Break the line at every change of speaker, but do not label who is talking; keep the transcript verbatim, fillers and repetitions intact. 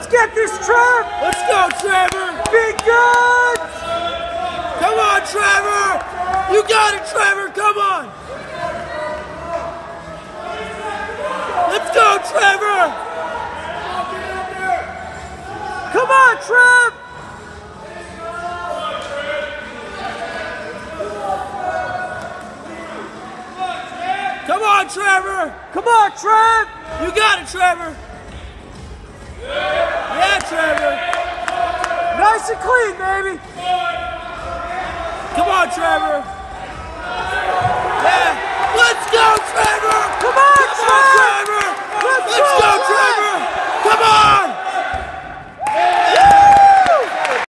Let's get this, Trev!
Let's go, Trevor!
Be good!
Come on, Trevor! You got it, Trevor! Come on! Let's go, Trevor!
Come on, Trev!
Come on, Trevor!
Come on, Trev!
You got it, Trevor! Yeah, Trevor!
Nice and clean, baby!
Come on, Trevor! Yeah! Let's go, Trevor!
Come on,
Come on,
Trev!
Trevor!
Let's,
Let's
go,
go, Trevor!